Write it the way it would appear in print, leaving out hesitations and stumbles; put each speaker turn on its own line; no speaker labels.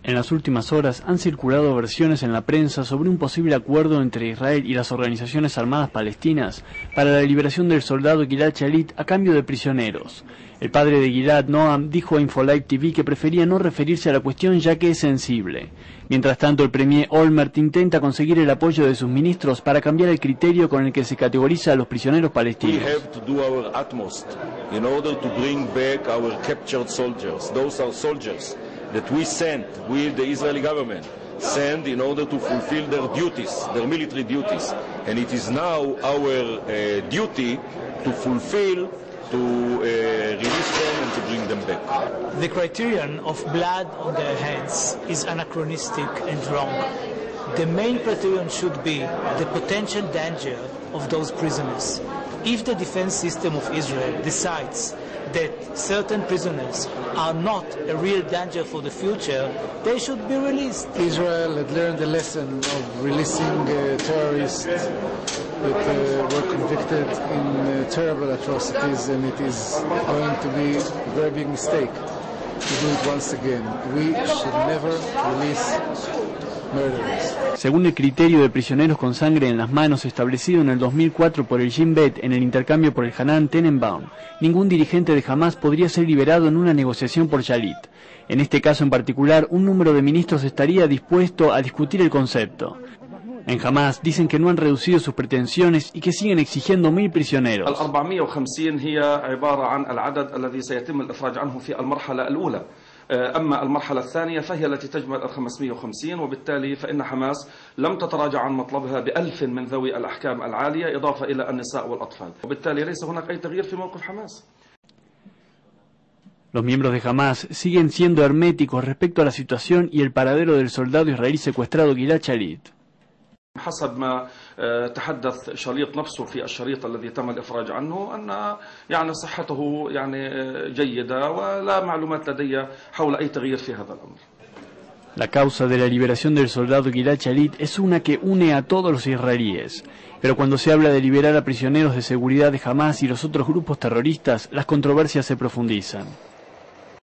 En las últimas horas han circulado versiones en la prensa sobre un posible acuerdo entre Israel y las organizaciones armadas palestinas para la liberación del soldado Gilad Shalit a cambio de prisioneros. El padre de Gilad, Noam, dijo a Infolive TV que prefería no referirse a la cuestión ya que es sensible. Mientras tanto, el premier Olmert intenta conseguir el apoyo de sus ministros para cambiar el criterio con el que se categoriza a los prisioneros palestinos.
That we sent, the Israeli government, send in order to fulfill their duties, their military duties. And it is now our duty to fulfill, to release them and to bring them back.
The criterion of blood on their hands is anachronistic and wrong. The main criterion should be the potential danger of those prisoners. If the defense system of Israel decides that certain prisoners are not a real danger for the future, they should be released.
Israel had learned the lesson of releasing terrorists that were convicted in terrible atrocities, and it is going to be a very big mistake to do it once again. We should never release murderers.
Según el criterio de prisioneros con sangre en las manos establecido en el 2004 por el Shin Bet en el intercambio por el Hanan Tenenbaum, ningún dirigente de Hamas podría ser liberado en una negociación por Shalit. En este caso en particular, un número de ministros estaría dispuesto a discutir el concepto. En Hamas dicen que no han reducido sus pretensiones y que siguen exigiendo 1000 prisioneros.
أما المرحلة الثانية فهي التي تجمع 550 وبالتالي فإن حماس لم تتراجع عن مطلبها ب1000 من ذوي الأحكام العالية إضافة إلى النساء والأطفال وبالتالي ليس هناك أي تغيير في موقف حماس.
Los miembros de Hamas siguen siendo herméticos respecto a la situación y el paradero del soldado israelí secuestrado Gilad Shalit.
حسب ما تحدث شاليط نفسه في الشريط الذي تم الإفراج عنه أن يعني صحته يعني جيدة ولا معلومات لدي حول أي تغيير في هذا الأمر.
La causa de la liberación del soldado Gilad Shalit es una que une a todos los israelíes, pero cuando se habla de liberar a prisioneros de seguridad de Hamas y los otros grupos terroristas, las controversias se profundizan.